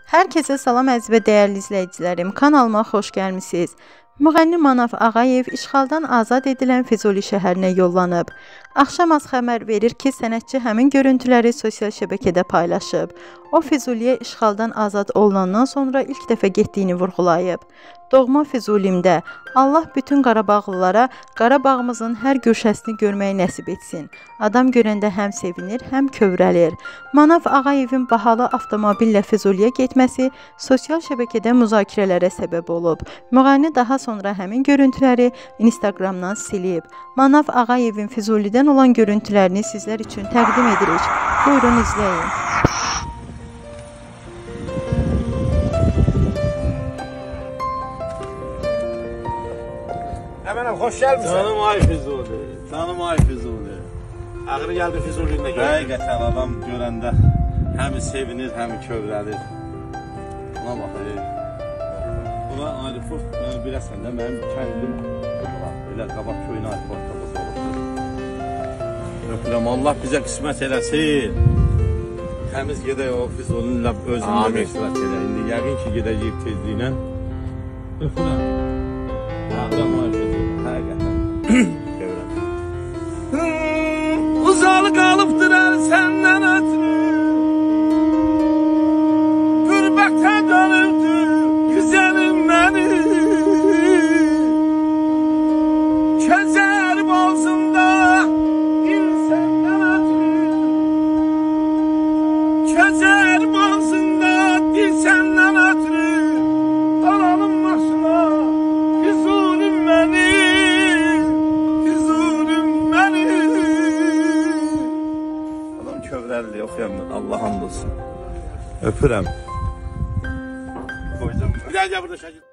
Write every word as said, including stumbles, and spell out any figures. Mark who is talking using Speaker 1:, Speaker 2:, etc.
Speaker 1: Hər kəsə salam əziz və dəyərli izləyicilərim, kanalıma xoş gəlmisiniz. Müğənni Manav Ağayev işğaldan azad edilən Füzuli şəhərinə yollanıb. Axşam az xəbər verir ki, sənətçi həmin görüntüləri sosial şəbəkədə paylaşıb. O, Füzuliyə işğaldan azad olunandan sonra ilk dəfə getdiyini vurğulayıb. Doğma Füzulimdə Allah bütün Qarabağlılara Qarabağımızın hər güşəsini görməyi nəsib etsin. Adam görəndə həm sevinir, həm kövrəlir. Manav Ağayevin bahalı avtomobillə Füzuliyə getməsi sosial şəbəkədə müzakirələrə səbəb olub. Müğənni daha sonra həmin görüntüləri Instagramdan silib. Manav Ağayevin Füzulidən olan görüntülərini sizlər üçün təqdim edirik. Buyurun izləyin.
Speaker 2: Əmənəm, xoş gəlmişsən.
Speaker 3: Canım ay Füzuli, canım ay Füzuli.
Speaker 2: Ağrı gəldi Füzulində görür.
Speaker 3: Həqiqətən adam görəndə həmi sevinir, həmi kövrəlir. Buna bax, buna ayrıfort, yəni biləsən də, mənim kəndim elə qabaq köyünə ayrıfortda olubdur. Öpürəm, Allah bizə qismət eləsin. Təmiz gedək o Füzulinin özündə qismət elə. İndi yəqin ki, gedəcəyib tezliylə. Öpürəm. Ağrım ay Füzuli, həqiqətən kövrəlir.
Speaker 2: Uzalı qalıbdır əl səndən ötürü, qürbətə dönürdü güzəlim məni. Közər bozunda dil səndən ötürü, közər bozunda dil səndən ötürü, dalanım başına Füzulim məni.
Speaker 3: Kövrəlli oxuyamdır, Allah hamd olsun. Öpürəm.
Speaker 2: Bir daha burada şəkil.